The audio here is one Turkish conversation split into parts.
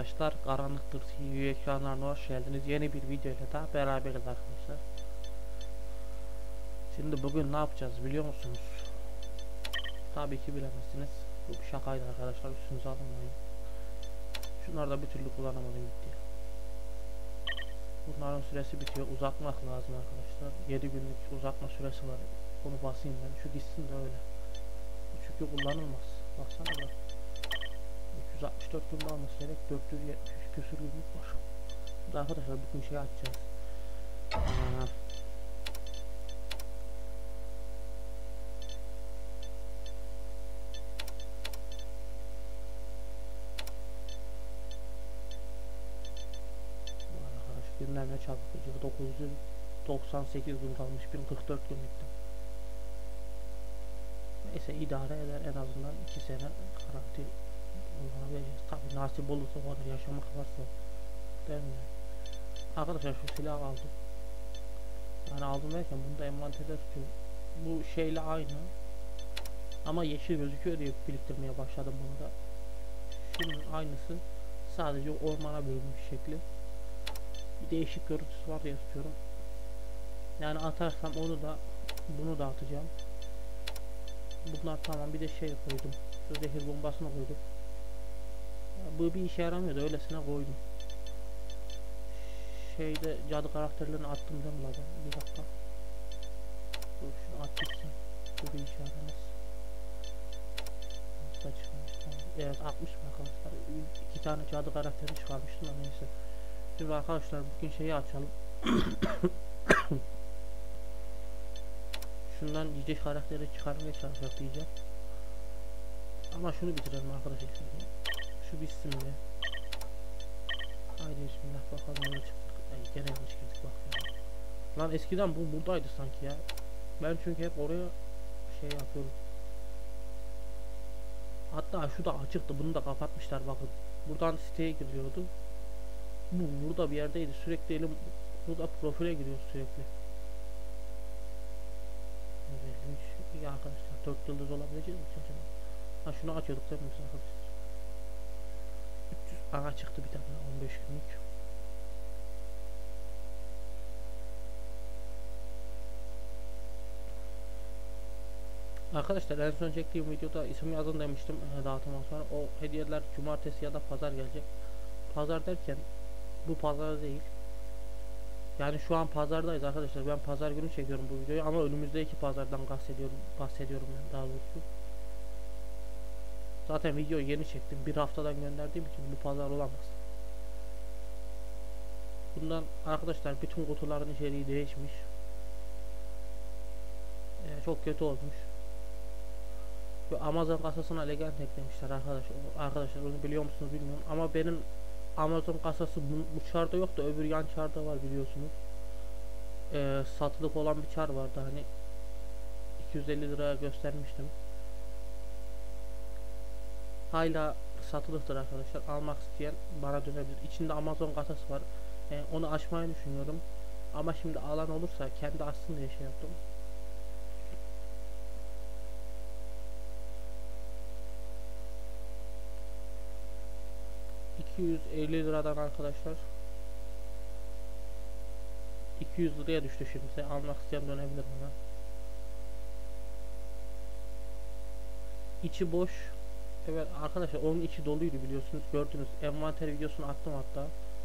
arkadaşlar, Karanlıktır TV ekranlarına hoş geldiniz. Yeni bir video ile daha beraberiz arkadaşlar. Şimdi bugün ne yapacağız biliyor musunuz? Tabii ki bilemezsiniz. Bu bir şakaydı arkadaşlar, üstünüze alınmayın. Şunları da bir türlü kullanamadım gitti. Bunların süresi bitiyor, uzatmak lazım arkadaşlar. 7 günlük uzatma süresi var. Bunu basayım ben, şu gitsin de öyle. Çünkü kullanılmaz. Baksana bak. 264 gün alması gerek, 473 küsür günlük var. Şimdi arkadaşlar bugün şey açacağız. Bu arkadaş günler ne çabuk geçiyor. 998 gün kalmış, 1044 günlükte. Neyse idare eder, en azından 2 sene garanti kullanabileceğiz. Tabi nasip olursa o kadar yaşamak varsa, değil mi? Arkadaşlar şu silah aldım. Yani aldım derken bunu da envanterde tutuyor. Bu şeyle aynı. Ama yeşil gözüküyor diye biriktirmeye başladım bunu da. Şunun aynısı. Sadece ormana bölünmüş şekli. Bir değişik görüntüsü var diye tutuyorum. Yani atarsam onu da bunu da atacağım. Bunlar tamam, bir de şey koydum. Şu zehir bombasını koydum. Bu bir işe yaramıyordu, öylesine koydum. Şeyde cadı karakterlerini attım değil mi lan? Bir dakika. Dur şunu at gitsin. Bu bir işe yaramaz. Nasıl çıkmış? Tamam. Evet, atmış mı arkadaşlar? 2 tane cadı karakteri çıkarmıştım da neyse. Şimdi arkadaşlar bugün şeyi açalım. Şundan yiyecek karakteri çıkarmaya çalışacak diyeceğim. Ama şunu bitirelim arkadaşlar. Şu bitsin be. Haydi bismillah, bakalım nereye çıktık. Ay, gene yanlış girdik bak ya. Lan eskiden bu buradaydı sanki ya. Ben çünkü hep oraya şey yapıyorum. Hatta şu da açıktı, bunu da kapatmışlar bakın. Buradan siteye giriyordu. Bu burada bir yerdeydi. Sürekli elim burada profile giriyor sürekli. İyi arkadaşlar, 4 yıldız olabilecek mi acaba? Ha, şunu açıyorduk değil mi biz arkadaşlar? 300 ana çıktı bir tane 15 günlük. Arkadaşlar en son çektiğim videoda isim yazın demiştim dağıtımdan sonra. O hediyeler cumartesi ya da pazar gelecek. Pazar derken bu pazar değil. Yani şu an pazardayız arkadaşlar. Ben pazar günü çekiyorum bu videoyu ama önümüzdeki pazardan bahsediyorum ben daha doğrusu. Zaten videoyu yeni çektim. Bir haftadan gönderdiğim için bu pazar olamaz. Bundan arkadaşlar bütün kutuların içeriği değişmiş. Çok kötü olmuş. Ve Amazon kasasına legend eklemişler arkadaşlar onu biliyor musunuz bilmiyorum ama benim Amazon kasası bu çarda yok da öbür yan çarda var biliyorsunuz. Satılık olan bir çar vardı, hani 250 liraya göstermiştim. Hala satılıktır arkadaşlar, almak isteyen bana dönebilir. İçinde Amazon kasası var. Onu açmayı düşünüyorum ama şimdi alan olursa kendi açsın diye şey yaptım. $250'dan arkadaşlar 200 liraya düştü şimdi. Almak isteyen dönebilir bana. İçi boş. Evet arkadaşlar, onun içi doluydu biliyorsunuz, gördünüz. Envanter videosunu attım hatta.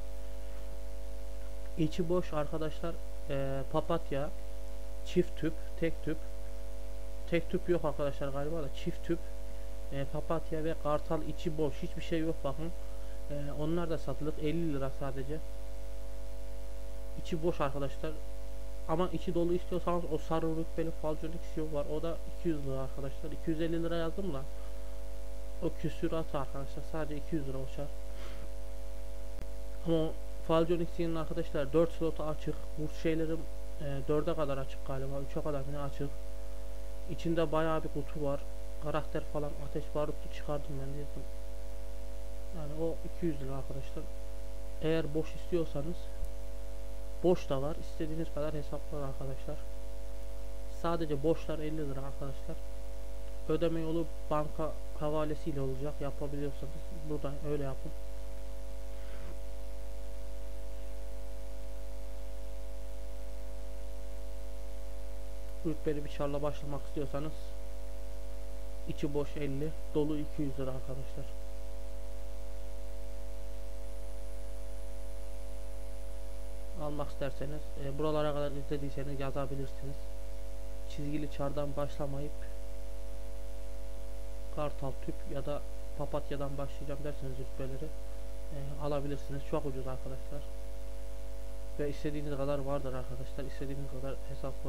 İçi boş arkadaşlar. Papatya, çift tüp, tek tüp yok arkadaşlar galiba da çift tüp, papatya ve kartal, içi boş, hiçbir şey yok bakın. Onlar da satılık, 50 lira sadece. İçi boş arkadaşlar. Ama içi dolu istiyorsanız o sarı rütbeli falconik CEO var, o da 200 lira arkadaşlar. 250 lira yazdım da o küsuratı arkadaşlar, sadece 200 lira uçar. Ama falconik CEO'nun arkadaşlar 4 slotu açık. Bu şeylerim 4'e kadar açık galiba, 3'e kadar yine açık. İçinde bayağı bir kutu var. Karakter falan, ateş barutu çıkardım ben de. Yani o 200 lira arkadaşlar. Eğer boş istiyorsanız boş da var. İstediğiniz kadar hesaplar arkadaşlar. Sadece boşlar 50 lira arkadaşlar. Ödeme yolu banka havalesiyle olacak. Yapabiliyorsanız buradan öyle yapın. Rütbeli bir çarla başlamak istiyorsanız içi boş 50, dolu 200 lira arkadaşlar. Almak isterseniz buralara kadar izlediyseniz yazabilirsiniz. Çizgili çardan başlamayıp kartal, tüp ya da papatyadan başlayacağım derseniz rütbeleri alabilirsiniz. Çok ucuz arkadaşlar. Ve istediğiniz kadar vardır arkadaşlar. İstediğiniz kadar hesap var.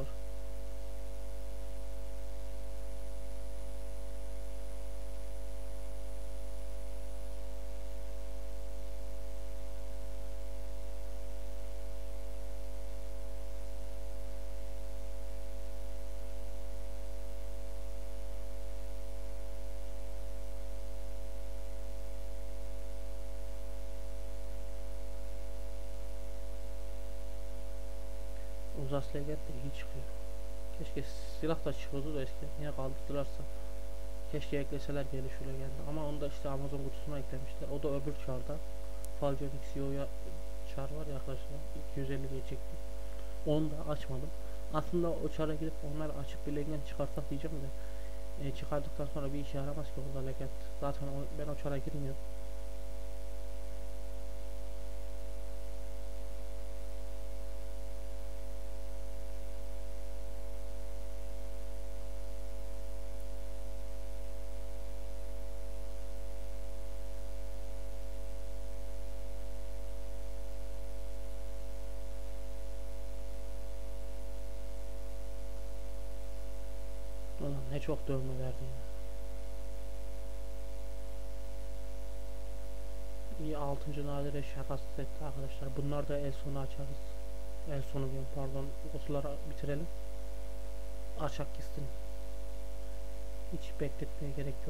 Uzas Legend de iyi çıkıyor. Keşke silah da çıkıyordu da eskiden. Niye kaldırdılarsa. Keşke ekleseler gelişi Legend'e. Ama onu da işte Amazon kutusuna eklemişler. O da öbür çarda. Falcon XEO'ya çar var ya arkadaşlar. 250 diye çekti. Onu da açmadım. Aslında o çara gidip onları açıp bir Legend çıkarsak diyeceğim de. Çıkardıktan sonra bir işe yaramaz ki orada Legend. Zaten ben o çara girmiyorum. Ulan ne çok dövme verdi ya. İyi 6. nadire şakasız etti arkadaşlar. Bunlar da el sonu açarız. El sonu diyorum pardon. Kutuları bitirelim. Açak gitsin. Hiç bekletmeye gerek yok.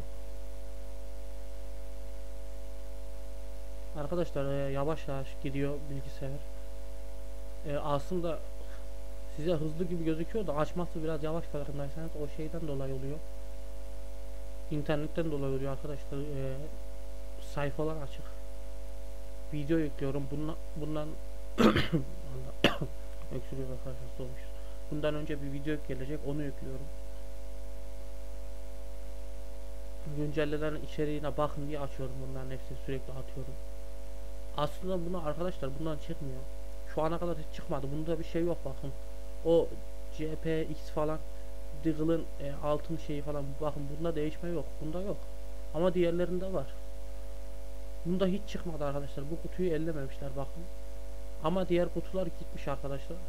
Arkadaşlar yavaş yavaş gidiyor bilgisayar. Aslında size hızlı gibi gözüküyor da açması biraz yavaş, farkındaysanız o şeyden dolayı oluyor. İnternetten dolayı oluyor arkadaşlar. Sayfalar açık. Video yüklüyorum. Bundan öksürüyor arkadaşlar, olmuş. Bundan önce bir video gelecek, onu yüklüyorum. Güncellenen içeriğine bakın diye açıyorum, bunların hepsini sürekli atıyorum. Aslında bunu arkadaşlar bundan çıkmıyor. Şu ana kadar hiç çıkmadı. Bunda bir şey yok bakın. O CPX falan, Deagle'ın altın şeyi falan, bakın bunda değişme yok. Bunda yok. Ama diğerlerinde var. Bunda hiç çıkmadı arkadaşlar. Bu kutuyu ellememişler bakın. Ama diğer kutular gitmiş arkadaşlar.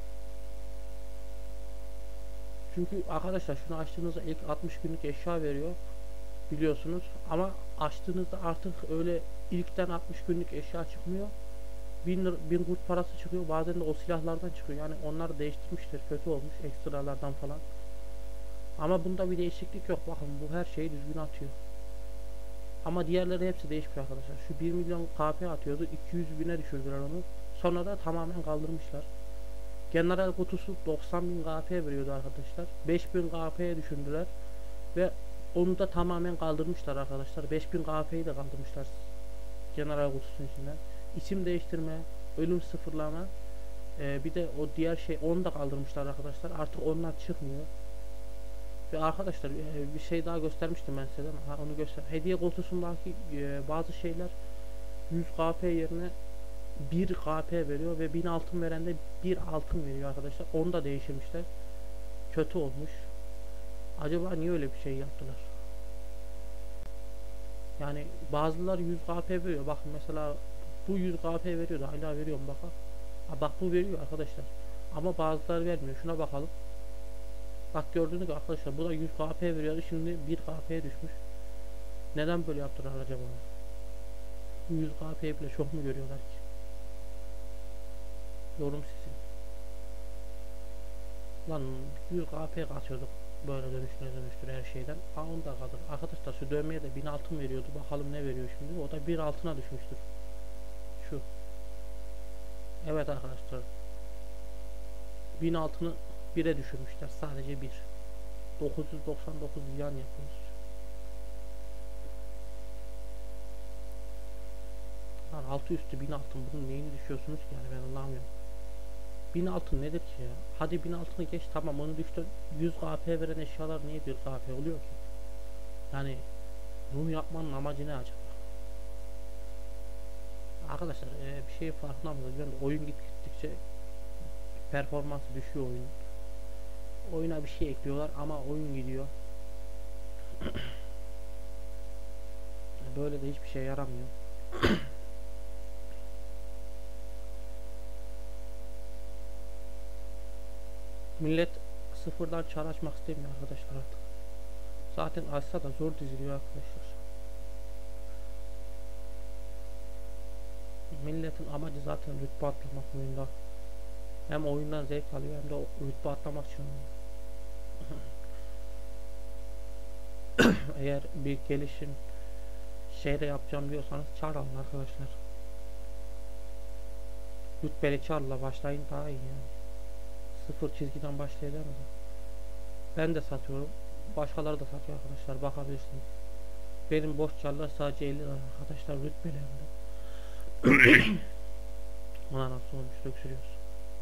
Çünkü arkadaşlar şunu açtığınızda ilk 60 günlük eşya veriyor. Biliyorsunuz. Ama açtığınızda artık öyle ilkten 60 günlük eşya çıkmıyor. 1000 kurt parası çıkıyor. Bazen de o silahlardan çıkıyor. Yani onlar değiştirmiştir. Kötü olmuş ekstralardan falan. Ama bunda bir değişiklik yok. Bakın bu her şeyi düzgün atıyor. Ama diğerleri hepsi değişmiş arkadaşlar. Şu 1 milyon KP atıyordu. 200 bine düşürdüler onu. Sonra da tamamen kaldırmışlar. General kutusu 90.000 KP veriyordu arkadaşlar. 5.000 KP'ye düşürdüler. Ve onu da tamamen kaldırmışlar arkadaşlar. 5.000 KP'yi de kaldırmışlar. General kutusunun içinden. İsim değiştirme, ölüm sıfırlama, bir de o diğer şey, onu da kaldırmışlar arkadaşlar. Artık onlar çıkmıyor. Ve arkadaşlar bir şey daha göstermiştim ben size, onu göster. Hediye kutusundaki bazı şeyler 100 KP yerine 1 KP veriyor ve 1000 altın veren de 1 altın veriyor arkadaşlar. Onu da değiştirmişler. Kötü olmuş. Acaba niye öyle bir şey yaptılar? Yani bazıları 100 KP veriyor. Bakın mesela bu 100 KP veriyordu. Hala veriyorum bakın. Bak bu veriyor arkadaşlar. Ama bazıları vermiyor. Şuna bakalım. Bak gördüğünüz gibi arkadaşlar bu da 100 KP veriyordu. Şimdi 1 KP'ye düşmüş. Neden böyle yaptılar acaba? 100 KP'yi bile çok mu görüyorlar ki? Yorum sizin. Lan 100 KP katıyorduk. Böyle dönüştüre her şeyden. Onu da kalır. Arkadaşlar şu dövmeye de 1000 altın veriyordu. Bakalım ne veriyor şimdi. O da 1 altına düşmüştür. Şu. Evet arkadaşlar. 1000 altını 1'e düşürmüşler. Sadece 1. 999 yan yapıyoruz. Lan altı üstü 1000 altın. Bunun neyini düşüyorsunuz ki yani, ben anlamıyorum. 1000 altın nedir ki ya? Hadi 1000 altını geç, tamam onu düştü. 100 KP veren eşyalar niye 1 KP oluyor ki? Yani bunu yapmanın amacı ne acaba? Arkadaşlar bir şey farkında mısınız? Yani oyun gittikçe performansı düşüyor oyun. Oyuna bir şey ekliyorlar ama oyun gidiyor. Böyle de hiçbir şey yaramıyor. Millet sıfırdan çar açmak istemiyor arkadaşlar artık. Zaten açsa da zor diziliyor arkadaşlar. Milletin amacı zaten rütbe atlamak oyunda. Hem oyundan zevk alıyor hem de rütbe atlamak için oynuyor. Eğer bir gelişim şeyde yapacağım diyorsanız çar alın arkadaşlar. Rütbeli çarla başlayın, daha iyi yani. Sıfır çizgiden başlayacağım da. Ben de satıyorum. Başkaları da satıyor arkadaşlar, bakabilirsiniz. Benim boş çarlar sadece 50 lira arkadaşlar, rütbeli hem de. Ona nasıl olmuş, döksürüyoruz.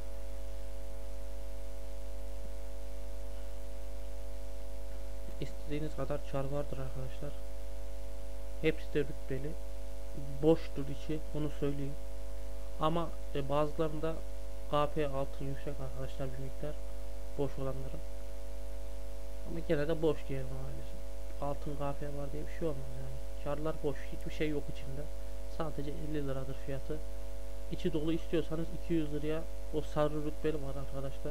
İstediğiniz kadar çar vardır arkadaşlar. Hepsi de rütbeli. Boştur içi, onu söyleyeyim. Ama bazılarında KP altın yüksek arkadaşlar, bir miktar boş olanların. Ama gene de boş diyelim maalesef. Altın KP var diye bir şey olmaz yani. Çarlar boş, hiçbir şey yok içinde. Sadece 50 liradır fiyatı. İçi dolu istiyorsanız 200 liraya o sarı rütbeli var arkadaşlar.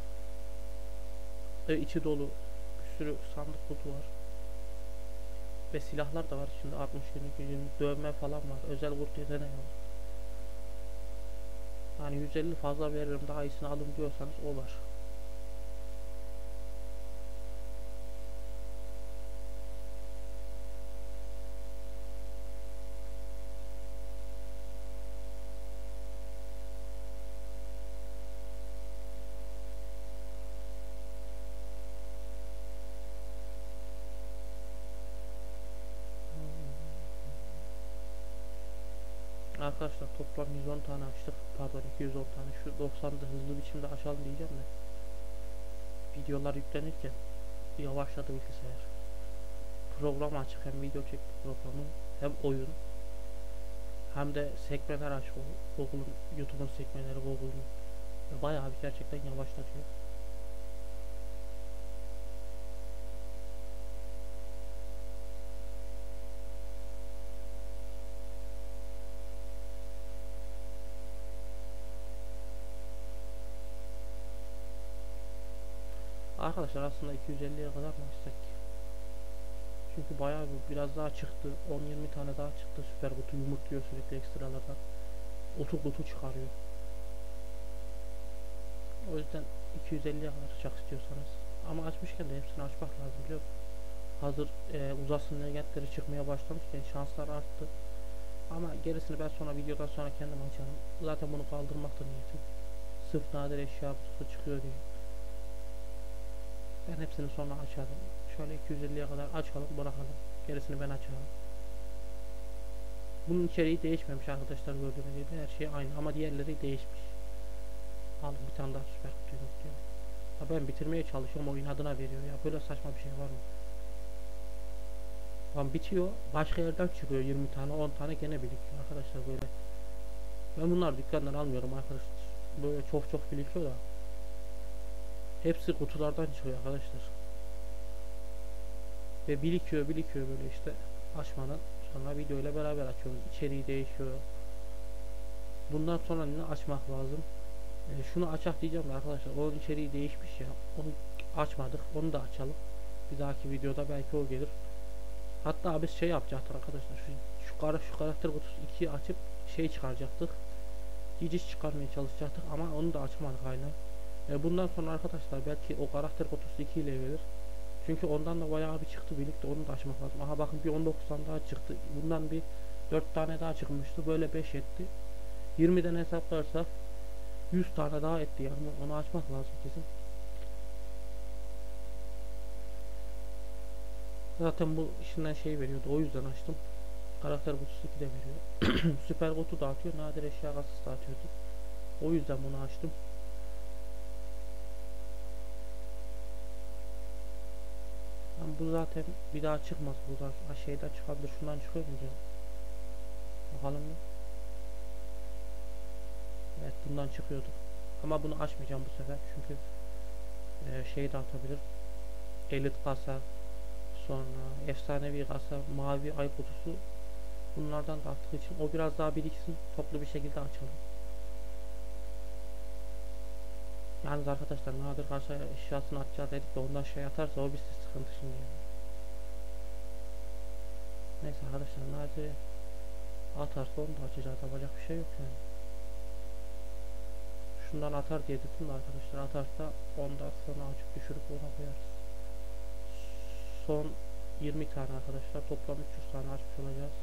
İçi dolu bir sürü sandık kutu var. Ve silahlar da var içinde, 60 20 dövme falan var. Özel kurt yeteneği var. Yani 150 fazla veririm, daha iyisini alın diyorsanız o var. Arkadaşlar toplam 110 tane açtık. Pardon 210 tane. Şu 90'da hızlı biçimde açalım diyeceğim de. Videolar yüklenirken yavaşladı bilgisayar. Program açık, hem video çekti programı, hem oyun, hem de sekmeler açık. Google'un, YouTube'un sekmeleri, Google'un. Bayağı bir gerçekten yavaşlatıyor. Arkadaşlar aslında 250'ye kadar mı açsak? Çünkü bayağı biraz daha çıktı. 10-20 tane daha çıktı. Süper kutu yumurtluyor sürekli ekstralardan. Otu kutu çıkarıyor. O yüzden 250'ye kadar açacak istiyorsanız. Ama açmışken de hepsini açmak lazım, biliyor musun? Hazır uzasın legendleri çıkmaya başlamışken şanslar arttı. Ama gerisini ben sonra, videodan sonra kendim açarım. Zaten bunu kaldırmak da niyetim. Sırf nadir eşya kutusu çıkıyor diye. Ben hepsini sonra açarım. Şöyle 250'ye kadar açalım, bırakalım. Gerisini ben açarım. Bunun içeriği değişmemiş arkadaşlar, gördüğünüz gibi her şey aynı ama diğerleri değişmiş. Aldım bir tane daha süper kutu diyor. Ya ben bitirmeye çalışıyorum, oyun adına veriyor ya, böyle saçma bir şey var mı? Lan bitiyor, başka yerden çıkıyor 20 tane 10 tane gene birikiyor arkadaşlar böyle. Ben bunlar dükkandan almıyorum arkadaşlar. Böyle çok birikiyor da. Hepsi kutulardan çıkıyor arkadaşlar. Ve birikiyor böyle işte, açmadan sonra video ile beraber açıyorum. İçeriği değişiyor. Bundan sonra ne açmak lazım? Şunu açak diyeceğim de arkadaşlar, onun içeriği değişmiş ya. Onu açmadık. Onu da açalım. Bir dahaki videoda belki o gelir. Hatta biz şey yapacaktık arkadaşlar. Şu karakter kutusu 2'yi açıp şey çıkaracaktık. Ciciş çıkarmaya çalışacaktık ama onu da açmadık hala. Bundan sonra arkadaşlar belki o karakter kutusu 2 ile gelir. Çünkü ondan da bayağı bir çıktı birlikte, onu da açmak lazım. Aha bakın bir 19 tane daha çıktı. Bundan bir 4 tane daha çıkmıştı. Böyle 5 etti. 20'den hesaplarsak 100 tane daha etti yani. Onu açmak lazım kesin. Zaten bu işinden şey veriyordu. O yüzden açtım. Karakter kutusu 2 de veriyor. Süper kutu dağıtıyor. Nadir eşya kasası dağıtıyordu. O yüzden bunu açtım. bu zaten bir daha çıkmaz. Bu da şeyden çıkabilir. Şundan çıkıyor mu diyor. Bakalım mı? Evet, bundan çıkıyordu. Ama bunu açmayacağım bu sefer. Çünkü şey de atabilir. Elit kasa, sonra efsanevi kasa, mavi ay kutusu, bunlardan da attığı için o biraz daha biriksin, toplu bir şekilde açalım. Yalnız arkadaşlar, nadir karşı eşyasını atacağız dedik de ondan şey atarsa o bir sıkıntı şimdi yani. Neyse arkadaşlar, nadir atarsa onu da açacağız, yapacak bir şey yok yani. Şundan atar diye dedim de arkadaşlar, atarsa ondan sonra açıp düşürüp ona koyarız. Son 20 tane arkadaşlar, toplam 300 tane açmış olacağız.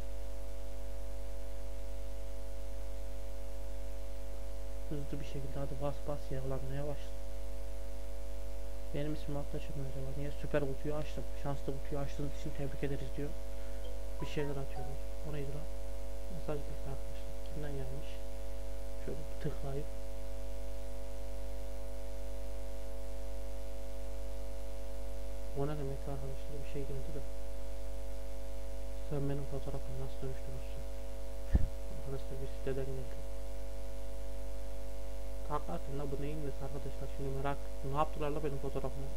Hızlı bir şekilde hadi bas ya, lan ne yavaş. Benim ismim altta çıkmıyor acaba, niye? Süper kutuyu açtım, şanslı kutuyu açtığınız için tebrik ederiz diyor. Bir şeyler atıyoruz. O neydi lan? Mesaj geldi arkadaşlar, kimden gelmiş? Şöyle bir tıklayıp o ne demek arkadaşlar, bir şey geldi de. Sen benim fotoğrafımı nasıl dönüştürürsün? Arkadaşlar bir siteden geldi. Hakikaten la, bu neyin nesi arkadaşlar, şimdi merak, ne yaptılar la benim fotoğrafımı?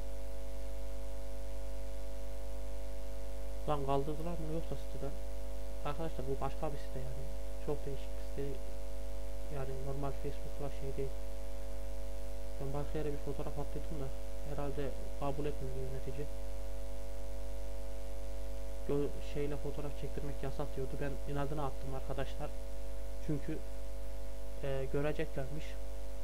Lan kaldırdılar mı yoksa siteden? Arkadaşlar bu başka bir site yani. Çok değişik bir site. Yani normal Facebook'la şey değil. Ben başka yere bir fotoğraf attıydım da herhalde kabul etmedi yönetici. Şeyle fotoğraf çektirmek yasak diyordu. Ben inadına attım arkadaşlar. Çünkü göreceklermiş.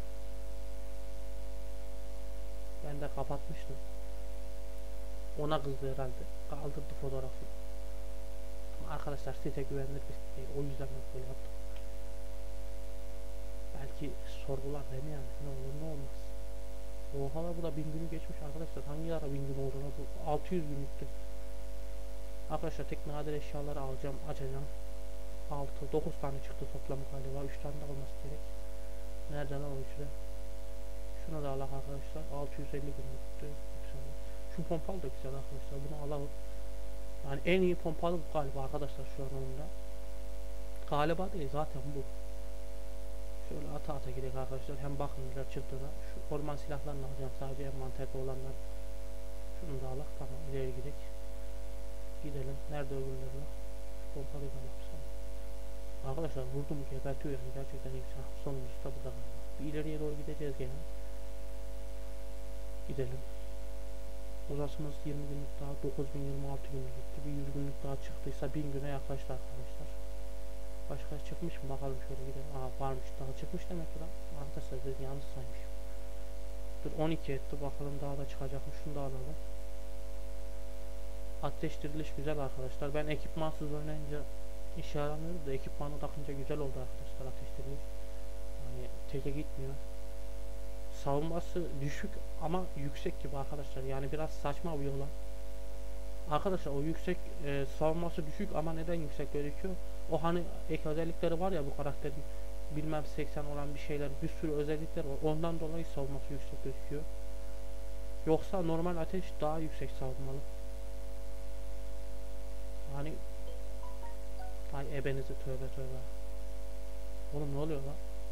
Ben de kapatmıştım. Ona kızdı herhalde. Kaldırdı fotoğrafı. Ama arkadaşlar site güvenilir bir site değil. O yüzden ben böyle yaptım. Belki sorgular beni yani. Ne olur ne olmaz. Oha, bu da 1000 günü geçmiş arkadaşlar. Hangi ara 1000 gün oldu la bu? 600 günlüktü. Arkadaşlar tek nadir eşyaları alacağım, açacağım. 9 tane çıktı toplam galiba. 3 tane de olması gerek. Nerede lan o üçü de? Şuna da alak arkadaşlar. 650 günlüktü. Şu pompalı da güzel arkadaşlar. Bunu alalım. Yani en iyi pompalı galiba arkadaşlar şu an oyunda. Galiba değil, zaten bu. Şöyle ata gidelim arkadaşlar. Hem bakın neler çıktığına. Şu orman silahlarını alacağım, sadece envanterde olanlar. Şunu da alak, tamam, ileri gidelim. Gidelim. Nerede öbürleri? Şu pompalıyı da alak. Arkadaşlar vurdum gebertiyor yani, gerçekten iyi. Sonuncusu da burada. Bir ileriye doğru gideceğiz gene. Gidelim. Uzasımız 20 günlük daha, 9026 günlük gitti. Bir 100 günlük daha çıktıysa 1000 güne yaklaştı arkadaşlar. Başka çıkmış mı bakalım, şöyle gidelim. Aa, varmış, daha çıkmış demek ki lan. Arkadaşlar biz yanlış saymış. Dur, 12 etti, bakalım daha da çıkacakmış. Şunu da alalım. Ateş diriliş güzel arkadaşlar. Ben ekipmansız oynayınca işe yaramıyordu da ekipmanı takınca güzel oldu arkadaşlar ateş diriliş. Yani teke gitmiyor. Savunması düşük ama yüksek gibi arkadaşlar. Yani biraz saçma bir yola. Arkadaşlar o yüksek savunması düşük ama neden yüksek gözüküyor? O hani ek özellikleri var ya bu karakterin, bilmem 80 olan bir şeyler, bir sürü özellikler var. Ondan dolayı savunması yüksek gözüküyor. Yoksa normal ateş daha yüksek savunmalı. Hani ay ebenizi, tövbe tövbe. Oğlum ne oluyor lan?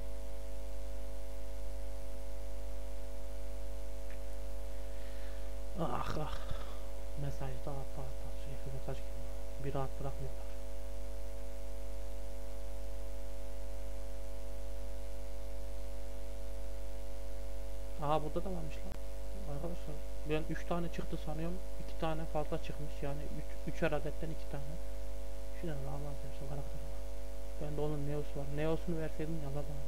Ah ah. Mesaj da at. Sürekli mesaj geliyor. Bir rahat bırakmıyorlar. Aha, burada da varmış lan. Arkadaşlar ben 3 tane çıktı sanıyorum. 2 tane fazla çıkmış. Yani 3 adetten 2 tane. Şuna da Allah versin karakter var. Ben de onun Neos var. Neos'unu verseydim ya baba.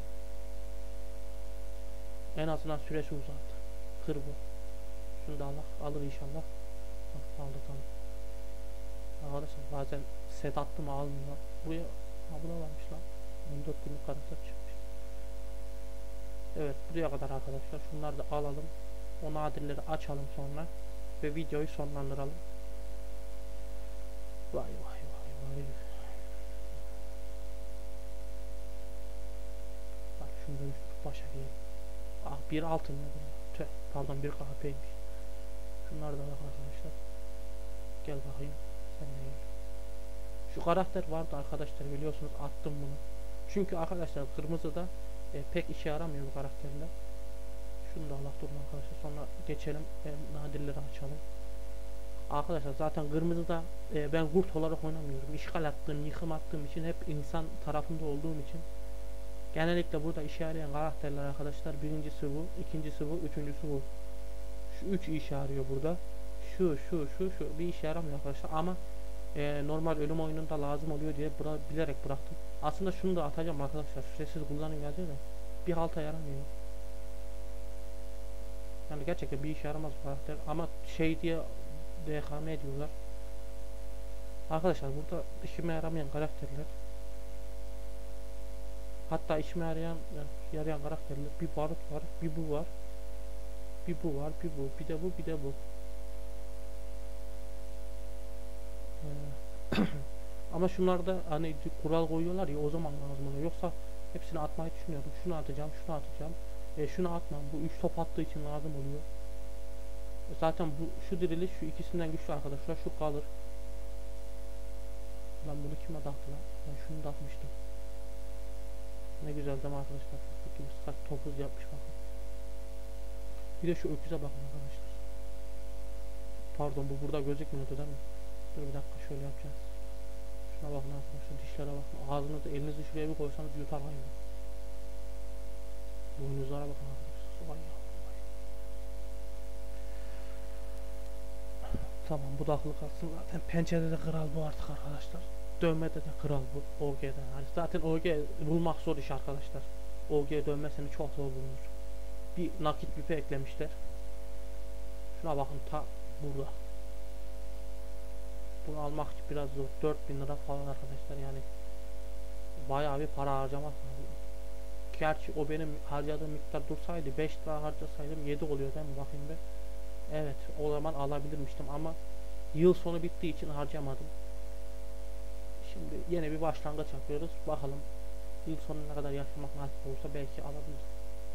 En azından süresi uzattı. Kır bu. Şunu da Allah alır inşallah. Bak, aldı tamam. Arkadaşlar bazen set attı mı almıyor. Buraya bu da varmış lan. 14 günlük karakter çıkmış. Evet, buraya kadar arkadaşlar. Şunları da alalım. O nadirleri açalım sonra. Ve videoyu sonlandıralım. Vay vay vay vay. Bak şunu dönüştürüp başa giyelim. Ah, bir altın ne bu? Tüh, pardon, bir kahpeymiş. Şunları da bak arkadaşlar. Gel bakayım. Sen de gel. Şu karakter vardı arkadaşlar, biliyorsunuz, attım bunu. Çünkü arkadaşlar kırmızıda pek işe yaramıyor bu karakterler. Şunu da Allah durun arkadaşlar. Sonra geçelim. Nadirleri açalım. Arkadaşlar zaten kırmızıda ben kurt olarak oynamıyorum. İşgal attığım, yıkım attığım için, hep insan tarafında olduğum için genellikle burada işe yarayan karakterler arkadaşlar, birincisi bu, ikincisi bu, üçüncüsü bu. Şu üç işe yarıyor burada. Şu bir işe yaramıyor arkadaşlar ama normal ölüm oyununda lazım oluyor diye bilerek bıraktım. Aslında şunu da atacağım arkadaşlar. Süresiz kullanım yazıyor da bir halta yaramıyor. Yani gerçekten bir işe yaramaz bu karakter ama şey diye DKM diyorlar. Arkadaşlar burada işime yaramayan karakterler, hatta işime yarayan karakterler, bir barut var, bir bu var, bir bu var, bir bu, bir de bu, bir de bu. Ama şunlarda hani kural koyuyorlar ya, o zaman lazım oluyor. Yoksa hepsini atmayı düşünüyorum. Şunu atacağım, şunu atacağım. Şunu atmam. Bu 3 top attığı için lazım oluyor. Zaten bu şu diriliş şu ikisinden güçlü arkadaşlar. Şu kalır. Lan bunu kime taktı lan? Ben şunu takmıştım. Ne güzel değil mi arkadaşlar? Gibi kaç topuz yapmış bakın. Bir de şu öküze bakın arkadaşlar. Pardon, bu burada gözükmüyordu değil mi? Dur bir dakika, şöyle yapacağız. Şuna bakın arkadaşlar, dişlere bakın. Ağzınızı, elinizi şuraya bir koysanız yutar hayvan. Boynuzlara bakın arkadaşlar. Vay ya. Tamam, bu da akıllı kalsın. Zaten pençede de kral bu artık arkadaşlar. Dövmede de kral bu. OG'den. Yani zaten OG bulmak zor iş arkadaşlar. OG dövmesini çok zor bulunur. Bir nakit büfe eklemişler. Şuna bakın, ta burada. Bunu almak biraz zor. 4000 lira falan arkadaşlar, yani bayağı bir para harcamak lazım. Gerçi o benim harcadığım miktar dursaydı, 5 lira harcasaydım 7 oluyor değil mi? Bakayım be. Evet, o zaman alabilirmiştim ama yıl sonu bittiği için harcamadım. Şimdi yine bir başlangıç yapıyoruz. Bakalım yıl sonuna kadar yaşamak nasip olursa belki alabiliriz.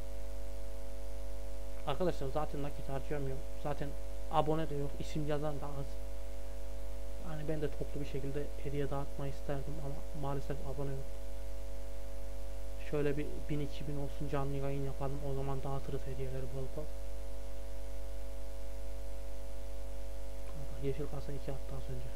Arkadaşlar zaten nakit harcayamıyorum. Zaten abone de yok. İsim yazan da az. Yani ben de toplu bir şekilde hediye dağıtmayı isterdim ama maalesef abone yok. Şöyle bir 1000-2000 olsun, canlı yayın yapalım. O zaman dağıtırız hediyeleri bol bol. Yeşil kasa 2 attı az önce.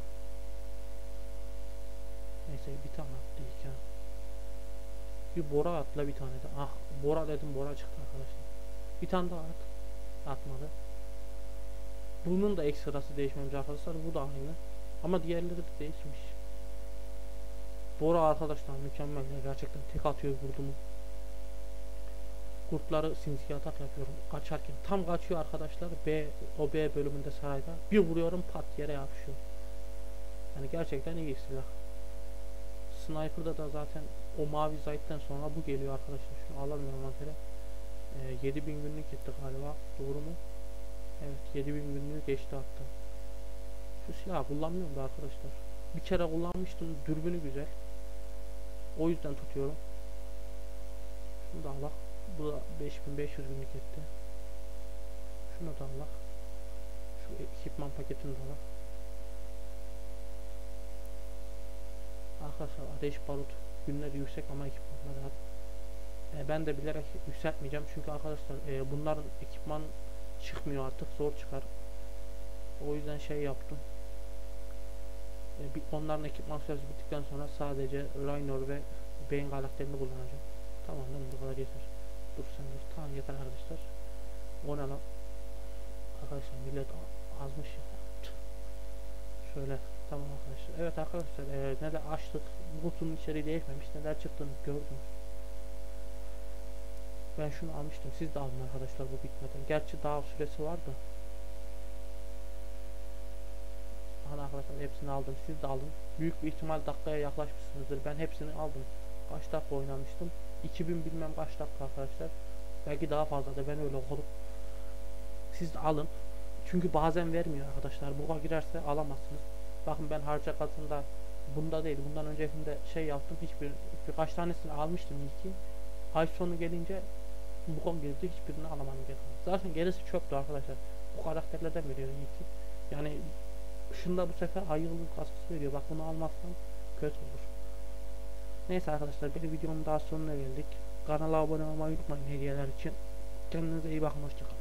Neyse, bir tane attı 2. Bir Bora atla bir tane de. Ah, Bora dedim, Bora çıktı arkadaşlar. Bir tane daha at. Atmadı. Bunun da ekstrası değişmemiş arkadaşlar. Bu da aynı. Ama diğerleri de değişmiş. Bora arkadaşlar mükemmel ya. Gerçekten tek atıyor vurdumu. Kurtları sinsi atak yapıyorum. Kaçarken. Tam kaçıyor arkadaşlar. O B bölümünde sarayda. Bir vuruyorum, pat yere yapışıyor. Yani gerçekten iyi silah. Sniper'da da zaten o mavi zayıftan sonra bu geliyor arkadaşlar. Şunu alalım envantere. 7000 günlük gitti galiba. Doğru mu? Evet, 7000 günlüğü geçti hatta. Şu silahı kullanmıyorum da arkadaşlar. Bir kere kullanmıştım. Dürbünü güzel. O yüzden tutuyorum. Şunu da Allah. Bu da 5500 günlük etti. Şunu da Allah. Şu ekipman paketini de Allah. Arkadaşlar ateş barut günleri yüksek ama ekipmanları az. Ben de bilerek yükseltmeyeceğim çünkü arkadaşlar bunların ekipman çıkmıyor artık, zor çıkar. O yüzden şey yaptım. Onların ekipman süresi bittikten sonra sadece Raynor ve Bane karakterini kullanacağım. Tamam değil mi? Bu kadar yeter. Dur sen dur. Tamam yeter arkadaşlar. O ne lan? Arkadaşlar millet azmış ya. Şöyle. Tamam arkadaşlar. Evet arkadaşlar, ne de açtık. Bu kutunun içeriği değişmemiş. Neler çıktığını gördünüz. Ben şunu almıştım. Siz de alın arkadaşlar bu bitmeden. Gerçi daha süresi var da. Hani arkadaşlar hepsini aldım. Siz de alın. Büyük bir ihtimal dakikaya yaklaşmışsınızdır. Ben hepsini aldım. Kaç dakika oynamıştım? 2000 bilmem kaç dakika arkadaşlar. Belki daha fazla da, ben öyle okudum. Siz de alın. Çünkü bazen vermiyor arkadaşlar. Buga girerse alamazsınız. Bakın ben harca katında bunda değil, bundan öncesinde şey yaptım. Birkaç tanesini almıştım ilki. Ay sonu gelince buga girdi, hiçbirini alamadım. Zaten gerisi çöptü arkadaşlar. Bu karakterlerden veriyor ilki. Yani Şunda bu sefer ay yıldız kaskısı veriyor. Bak bunu almazsam kötü olur. Neyse arkadaşlar, bir videonun daha sonuna geldik. Kanala abone olmayı unutmayın hediyeler için. Kendinize iyi bakın, hoşçakalın.